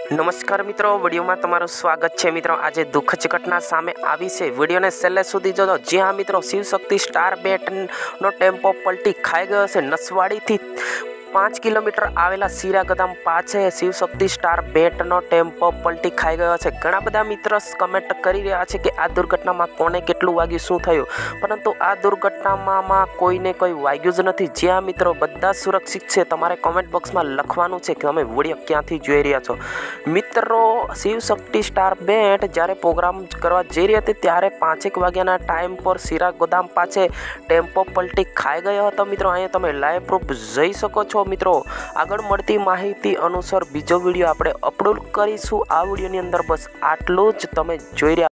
નમસ્કાર મિત્રો, વિડીયોમાં તમારું સ્વાગત છે। મિત્રો આજે દુઃખદ ઘટના સામે આવી છે, વિડીયોને છેલ્લે સુધી જોજો। જી હા મિત્રો, શિવશક્તિ સ્ટાર બેટનો ટેમ્પો પલટી ખાઈ ગયો છે। નસવાડીથી 5 કિલોમીટર આવેલા સિરાગદામ પાસે શિવશક્તિ સ્ટાર બેટનો ટેમ્પો પલટી ખાઈ ગયો છે। ઘણા બધા મિત્રો કમેન્ટ કરી રહ્યા છે કે આ દુર્ઘટનામાં કોને કેટલું વાગ્યું, શું થયું, પરંતુ આ દુર્ઘટનામાં કોઈને કોઈ વાગ્યું જ નથી। જ્યાં મિત્રો બધા સુરક્ષિત છે। તમારે કોમેન્ટ બોક્સમાં લખવાનું છે કે તમે વિડીયો ક્યાંથી જોઈ રહ્યા છો। મિત્રો, શિવશક્તિ સ્ટાર બેટ જ્યારે પ્રોગ્રામ કરવા જઈ રહી હતી ત્યારે 5 વાગ્યાના ટાઈમ પર સિરા ગોદામ પાસે ટેમ્પો પલટી ખાઈ ગયો હતો। મિત્રો અહીંયા તમે લાઈવ પ્રૂફ જોઈ શકો છો। મિત્રો આગળ મળતી માહિતી અનુસાર બીજો વિડીયો આપણે અપલોડ કરીશું। આ વિડીયોની અંદર બસ આટલું જ તમે જોઈ રહ્યા।